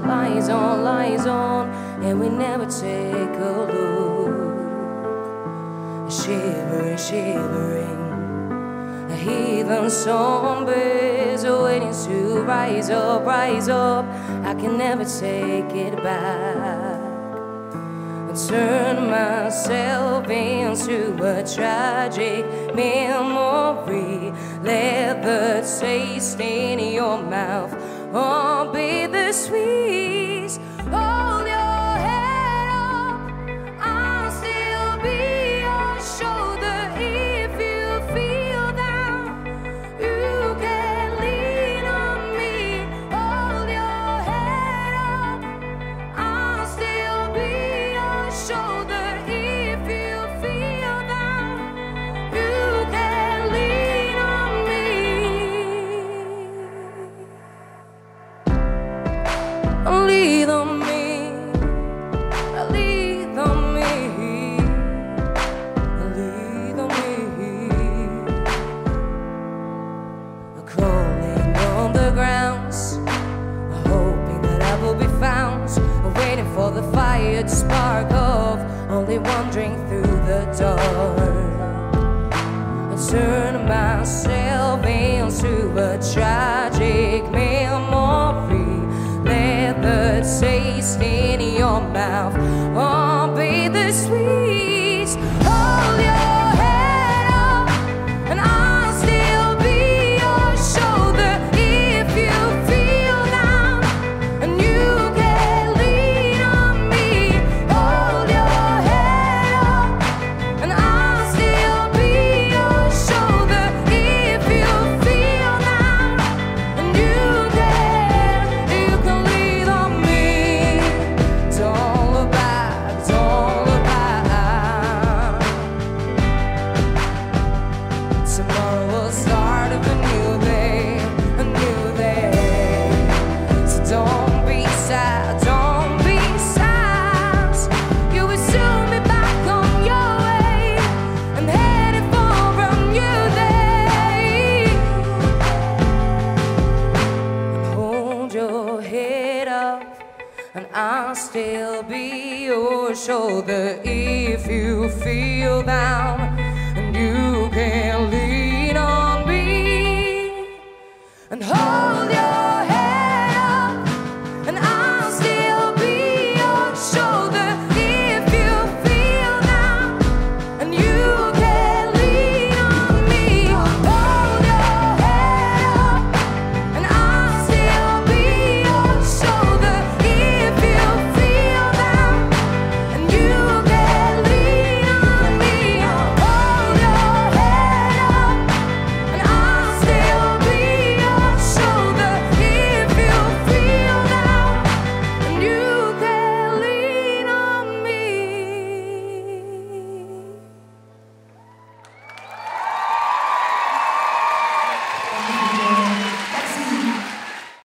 lies on, and we never take a look. Shivering, shivering, a heathen zombies waiting to rise up, rise up. I can never take it back. I turn myself into a tragic memory. Let the taste in your mouth all be the sweet. Hold your head up, I'll still be your shoulder. If you feel down, you can lean on me. Hold your head up, I'll still be your shoulder. If you feel down, you can lean on me. Lean on me, lean on me, lean on me. Crawling on the grounds, hoping that I will be found, waiting for the fire to spark off, only wandering through the dark. I turn myself into a tragic memory. Let the taste in your mouth all be the sweet. Hold your head up, and I'll still be your shoulder. If you feel down, and you can lean on me. Hold your head up, and I'll still be your shoulder. If you feel down, and you can lean on me. Don't look back, don't look back. Tomorrow will start of a new day, a new day. So don't be sad, don't be sad. You will soon be back on your way and headed for a new day. Hold your head up, and I'll still be your shoulder. If you feel down, and you can lean on me. And